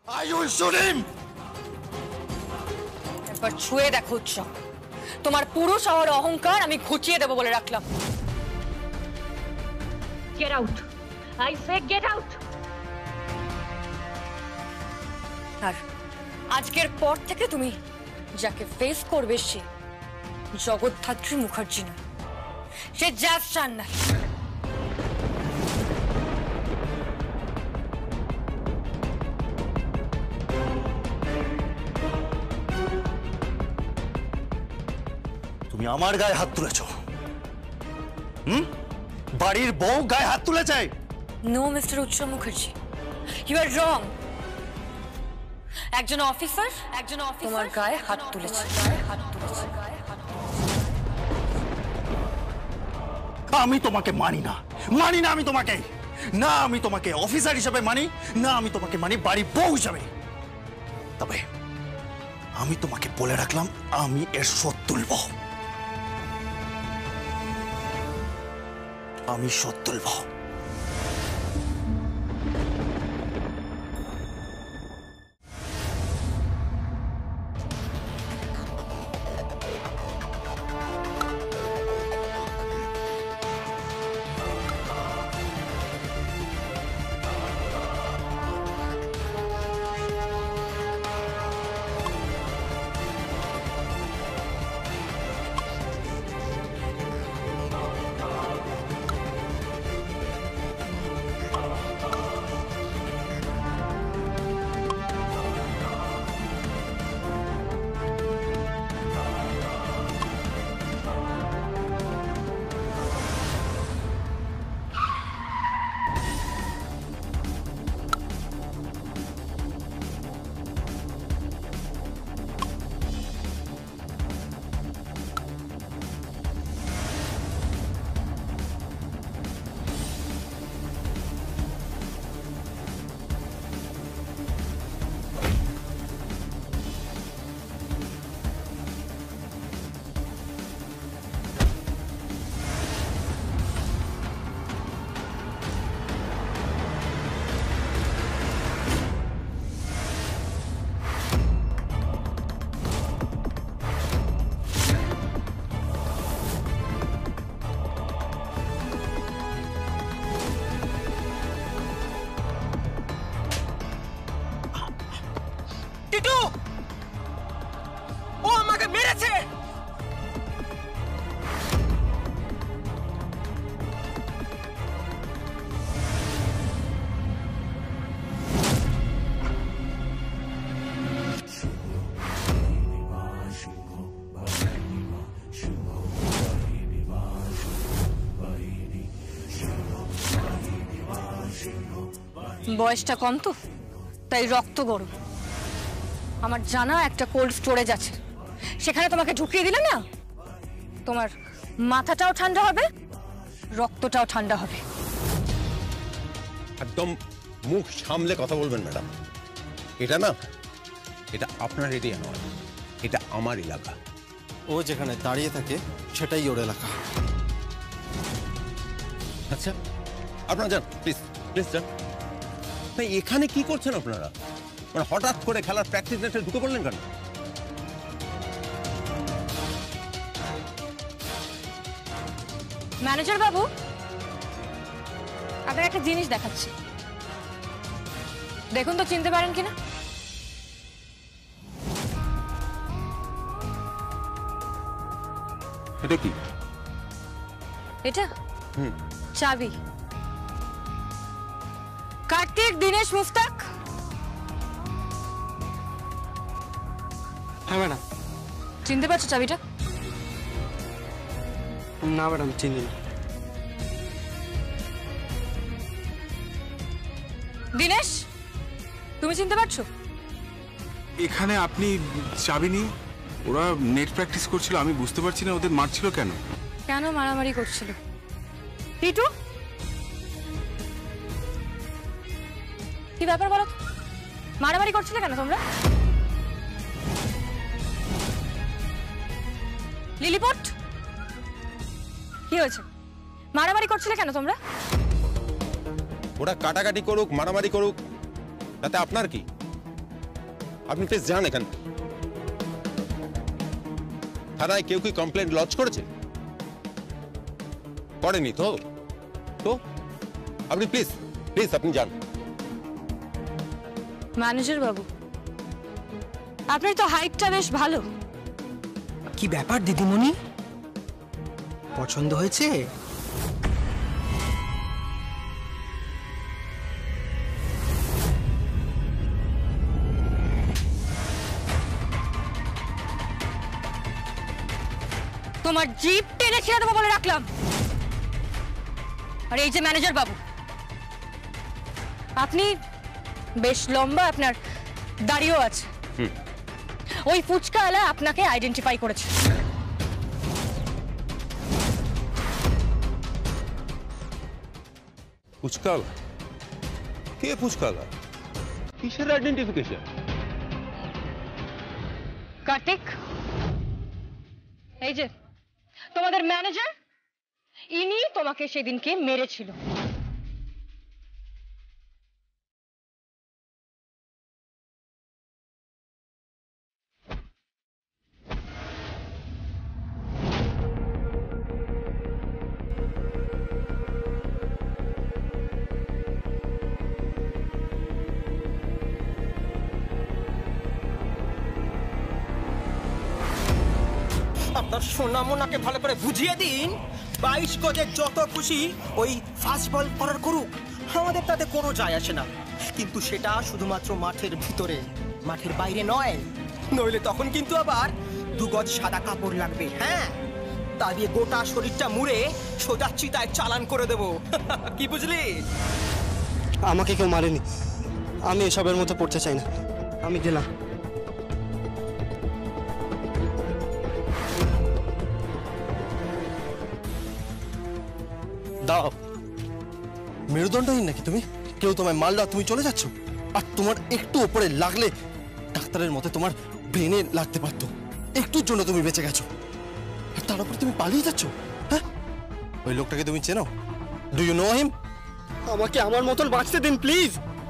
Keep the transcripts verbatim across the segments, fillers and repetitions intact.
I will shoot him. একবার ছুঁয়ে দেখো উৎসব, তোমার পুরুষ আর অহংকার আমি ঘুচিয়ে দেবো বলে রাখলাম। Get out! I say get out! আর আজকের পর থেকে তুমি যাকে ফেস করবে সে জগদ্ধাত্রী মুখার্জি না, সে জ্যাজ সান্যাল। তুমি আমার গায়ে হাত তুলেছ? হুম, বাড়ির বউ গায়ে হাত তুলেছে? নো মিস্টার উৎসব মুখার্জি, ইউ আর রং। একজন অফিসার একজন তোমার গায়ে হাত তুলেছে। আমি তোমাকে মানি না, মানি না আমি তোমাকে। না আমি তোমাকে অফিসার হিসেবে মানি, না আমি তোমাকে মানি বাড়ির বউ হিসেবে। তবে আমি তোমাকে বলে রাখলাম, আমি এর শোধ তুলব, আমি শোধ তুলব। ও আমাকে মেরেছে। বয়সটা কম তো, তাই রক্ত গরম। আমার জানা একটা কোল্ড স্টোরেজ আছে, সেখানে তোমাকে ঢুকিয়ে দিলে না, তোমার মাথাটাও ঠান্ডা হবে, রক্তটাও ঠান্ডা হবে। একদম মুখ সামলে কথা বলবেন ম্যাডাম। এটা না, এটা আপনার এরিয়া নয়, এটা আমার এলাকা। ও যেখানে দাঁড়িয়ে থাকে সেটাই ওর এলাকা। আচ্ছা আপনারা যান, প্লিজ প্লিজ যান। ভাই এখানে কি করছেন আপনারা? মানে হঠাৎ করে খেলার প্র্যাকটিস নেটে ঢুকে পড়লেন কেন? ম্যানেজার বাবু, আপনাকে একটা জিনিস দেখাচ্ছি, দেখুন তো চিনতে পারেন কিনা। এটা কি? এটা হুম, চাবি। কার্তিক, দিনেশ, মুস্তাক। হ্যাঁ ম্যাডাম। চিনতে পারছো চাবিটা? না ম্যাডাম, চিনি না। দিনেশ, তুমি চিনতে পারছো? এখানে আপনি চাবি নিয়ে ওরা নেট প্র্যাকটিস করছিল, আমি বুঝতে পারছি না ওদের মারছিল কেন। কেন মারামারি করছিল? টিটু, কি ব্যাপার বলো তো? মারামারি করছিলে কেন তোমরা? লিলিপট, কি হয়েছে? মারামারি করছিলে কেন তোমরা? ওরা কাটাকাটি করুক, মারামারি করুক, তাতে আপনার কি? আপনি প্লিজ যান এখান। থানায় কেউ কি কমপ্লেন লজ করেছে? করেনি তো? তো আপনি প্লিজ প্লিজ আপনি যান। ম্যানেজার বাবু, আপনার তো হাইটটা বেশ ভালো। কি ব্যাপার দিদিমণি, পছন্দ হয়েছে? তোমার জিপ টেনে ছেড়ে দেবো বলে রাখলাম। আর এই যে ম্যানেজার বাবু, আপনি বেশ লম্বা, আপনার দাড়িও আছে। ওই ফুচকাওয়ালা আপনাকে আইডেন্টিফাই করেছে। ফুচকাওয়ালা? কে ফুচকাওয়ালা? কিসের আইডেন্টিফিকেশন? কার্তিক, এই যে তোমাদের ম্যানেজার, ইনি তোমাকে সেদিনকে মেরেছিল। আপনার সোনামোনাকে ভালো করে বুঝিয়ে দিন, বাইশ গজের যত খুশি ওই ফাস্ট বল করার করুক, আমাদের তাতে কোনো যায় আসে না। কিন্তু সেটা শুধুমাত্র মাঠের ভিতরে, মাঠের বাইরে নয়। নইলে তখন কিন্তু আবার দু গজ সাদা কাপড় লাগবে। হ্যাঁ, তা দিয়ে গোটা শরীরটা মুড়ে সোজা চিতায় চালান করে দেব। কি বুঝলি? আমাকে কেউ মারেনি, আমি এসবের মধ্যে পড়তে চাই না, আমি গেলাম। দাও, মেরুদণ্ডহীন নাকি তুমি? কেউ তোমায় মারলো আর তুমি চলে যাচ্ছ? আর তোমার একটু ওপরে লাগলে ডাক্তারের মতে তোমার ব্রেনে লাগতে পারতো, একটুর জন্য তুমি বেঁচে গেছো, আর তার উপর তুমি পালিয়ে যাচ্ছ। হ্যাঁ, ওই লোকটাকে তুমি চেনো? Do you know him? আমাকে আমার মতন বাঁচতে দিন প্লিজ।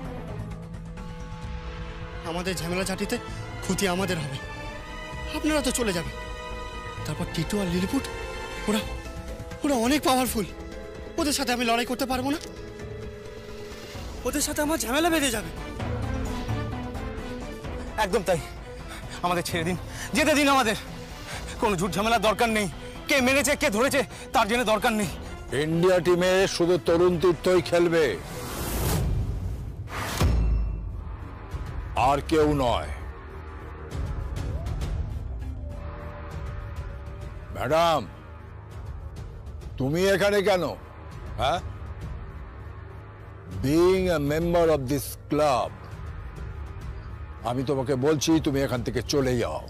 আমাদের ঝামেলা ঝাঁটিতে ক্ষতি আমাদের হবে, আপনারা তো চলে যাবেন। তারপর টিটু আর লিলিপুট, ওরা ওরা অনেক পাওয়ারফুল, ওদের সাথে আমি লড়াই করতে পারবো না, ওদের সাথে আমার ঝামেলা বেঁধে যাবে। একদম তাই, আমাদের ছেড়ে দিন, যেতে দিন আমাদের। কোনো ঝুট ঝামেলার দরকার নেই, কে মেরেছে কে ধরেছে তার জন্য দরকার নেই। ইন্ডিয়া টিমে শুধু তরুণ তীর্থই খেলবে, আর কেউ নয়। ম্যাডাম, তুমি এখানে কেন? হ্যাঁ, being a member of this club, আমি তোমাকে বলছি তুমি এখান থেকে চলে যাও,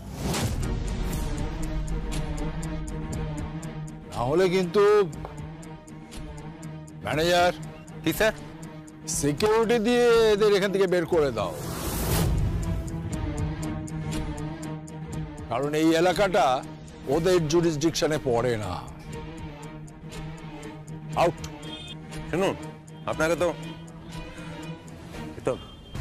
নাহলে কিন্তু। ম্যানেজার। কি স্যার? সিকিউরিটি দিয়ে এদের এখান থেকে বের করে দাও, কারণ এই এলাকাটা ওদের জুরিসডিকশনে পড়ে না। আউট। শুনুন, আপনাকে তো তো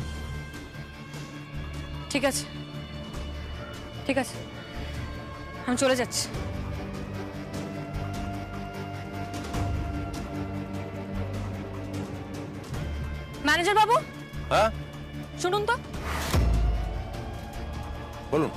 ঠিক আছে, ঠিক আছে, আমি চলে যাচ্ছি। ম্যানেজার বাবু, হ্যাঁ শুনুন তো। বলুন।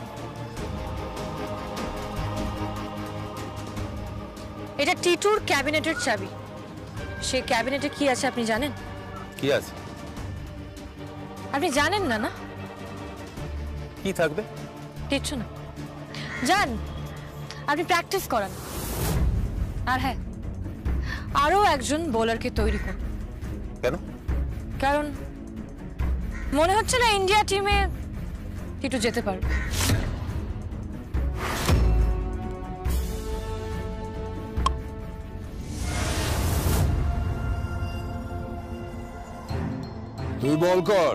এটা টিটুর ক্যাবিনেটের চাবি। সে ক্যাবিনেটে কি আছে আপনি জানেন? কি আছে? আপনি জানেন না? না, কি থাকবে? কিচ্ছু না। যান, আপনি প্র্যাকটিস করান। আর হ্যাঁ, আরো একজন বোলারকে তৈরি করুন। কেন? কারণ মনে হচ্ছে না ইন্ডিয়া টিমে টিটু যেতে পারবে। তুই বল কর,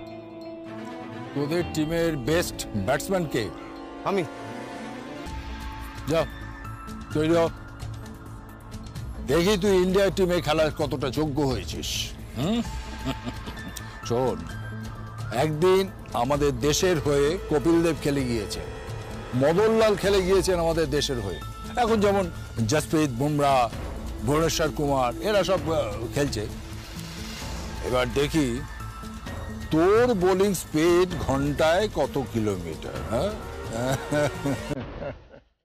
তোদের টিমের বেস্ট ব্যাটসম্যান কে? আমি। যা, তৈরি হ, দেখি তুই ইন্ডিয়া টিমে খেলার কতটা যোগ্য হয়েছিস। হুম, শোন, একদিন আমাদের দেশের হয়ে কপিল দেব খেলে গিয়েছেন, মদনলাল খেলে গিয়েছেন আমাদের দেশের হয়ে। এখন যেমন জসপ্রীত বুমরা, ভুবনেশ্বর কুমার এরা সব আহ, খেলছে। এবার দেখি তোর বোলিং স্পিড ঘন্টায় কত কিলোমিটার। হ্যাঁ